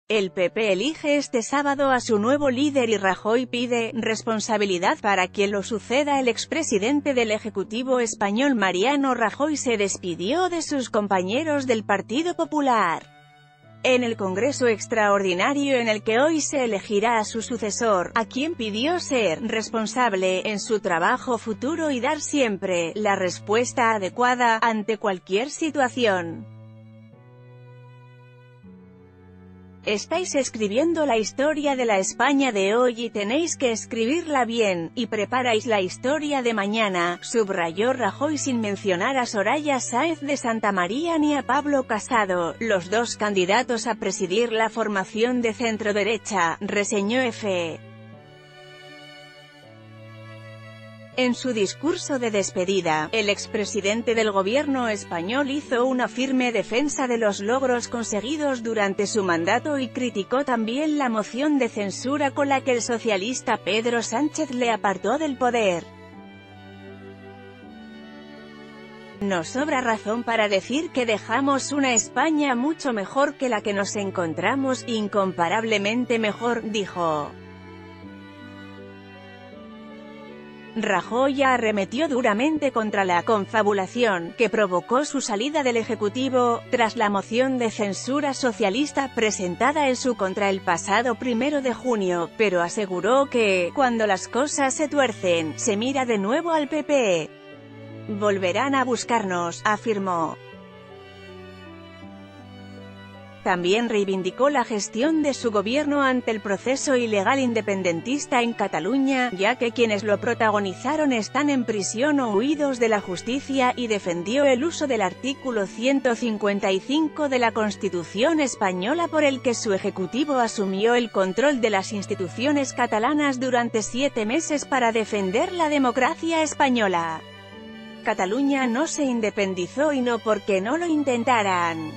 El PP elige este sábado a su nuevo líder y Rajoy pide responsabilidad para quien lo suceda. El expresidente del Ejecutivo español Mariano Rajoy se despidió de sus compañeros del Partido Popular en el Congreso Extraordinario en el que hoy se elegirá a su sucesor, a quien pidió ser responsable en su trabajo futuro y dar siempre la respuesta adecuada ante cualquier situación. Estáis escribiendo la historia de la España de hoy y tenéis que escribirla bien, y preparáis la historia de mañana, subrayó Rajoy sin mencionar a Soraya Sáenz de Santamaría ni a Pablo Casado, los dos candidatos a presidir la formación de centroderecha, reseñó EFE. En su discurso de despedida, el expresidente del gobierno español hizo una firme defensa de los logros conseguidos durante su mandato y criticó también la moción de censura con la que el socialista Pedro Sánchez le apartó del poder. Nos sobra razón para decir que dejamos una España mucho mejor que la que nos encontramos, incomparablemente mejor, dijo. Rajoy arremetió duramente contra la confabulación que provocó su salida del Ejecutivo, tras la moción de censura socialista presentada en su contra el pasado 1 de junio, pero aseguró que, cuando las cosas se tuercen, se mira de nuevo al PP. Volverán a buscarnos, afirmó. También reivindicó la gestión de su gobierno ante el proceso ilegal independentista en Cataluña, ya que quienes lo protagonizaron están en prisión o huidos de la justicia, y defendió el uso del artículo 155 de la Constitución española por el que su ejecutivo asumió el control de las instituciones catalanas durante 7 meses para defender la democracia española. Cataluña no se independizó y no porque no lo intentaran.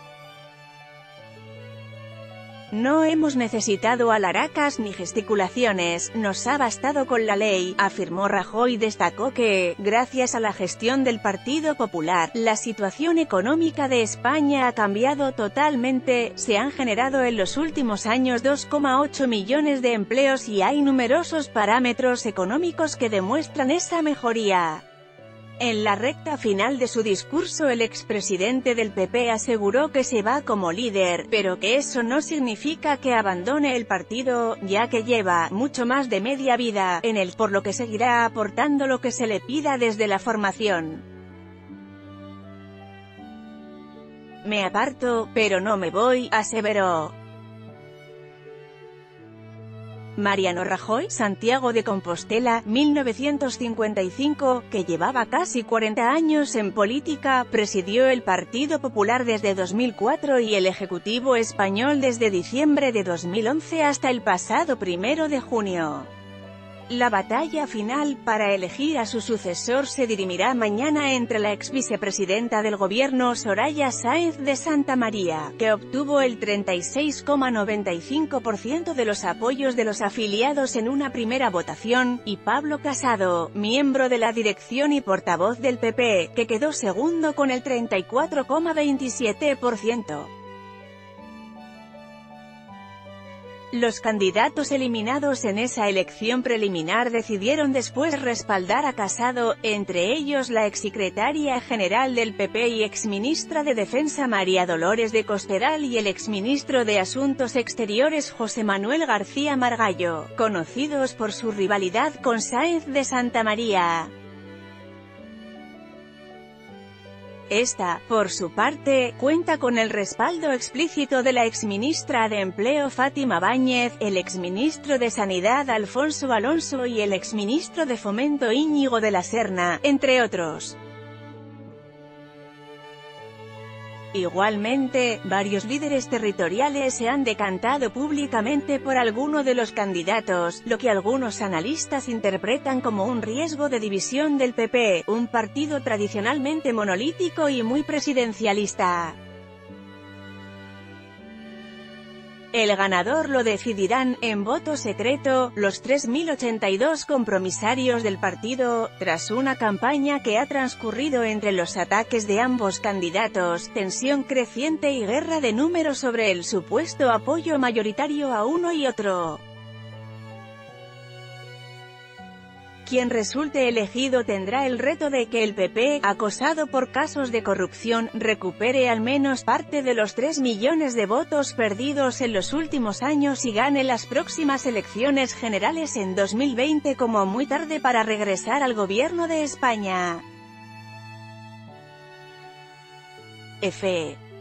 No hemos necesitado alharacas ni gesticulaciones, nos ha bastado con la ley, afirmó Rajoy. Destacó que, gracias a la gestión del Partido Popular, la situación económica de España ha cambiado totalmente, se han generado en los últimos años 2,8 millones de empleos y hay numerosos parámetros económicos que demuestran esa mejoría. En la recta final de su discurso el expresidente del PP aseguró que se va como líder, pero que eso no significa que abandone el partido, ya que lleva mucho más de media vida en él, por lo que seguirá aportando lo que se le pida desde la formación. Me aparto, pero no me voy, aseveró. Mariano Rajoy, Santiago de Compostela, 1955, que llevaba casi 40 años en política, presidió el Partido Popular desde 2004 y el Ejecutivo español desde diciembre de 2011 hasta el pasado 1 de junio. La batalla final para elegir a su sucesor se dirimirá mañana entre la ex vicepresidenta del gobierno Soraya Sáenz de Santamaría, que obtuvo el 36,95% de los apoyos de los afiliados en una primera votación, y Pablo Casado, miembro de la dirección y portavoz del PP, que quedó segundo con el 34,27%. Los candidatos eliminados en esa elección preliminar decidieron después respaldar a Casado, entre ellos la exsecretaria general del PP y exministra de Defensa María Dolores de Cospedal y el exministro de Asuntos Exteriores José Manuel García Margallo, conocidos por su rivalidad con Sáenz de Santamaría. Esta, por su parte, cuenta con el respaldo explícito de la exministra de Empleo Fátima Báñez, el exministro de Sanidad Alfonso Alonso y el exministro de Fomento Íñigo de la Serna, entre otros. Igualmente, varios líderes territoriales se han decantado públicamente por alguno de los candidatos, lo que algunos analistas interpretan como un riesgo de división del PP, un partido tradicionalmente monolítico y muy presidencialista. El ganador lo decidirán, en voto secreto, los 3.082 compromisarios del partido, tras una campaña que ha transcurrido entre los ataques de ambos candidatos, tensión creciente y guerra de números sobre el supuesto apoyo mayoritario a uno y otro. Quien resulte elegido tendrá el reto de que el PP, acosado por casos de corrupción, recupere al menos parte de los 3 millones de votos perdidos en los últimos años y gane las próximas elecciones generales en 2020 como muy tarde para regresar al gobierno de España. F.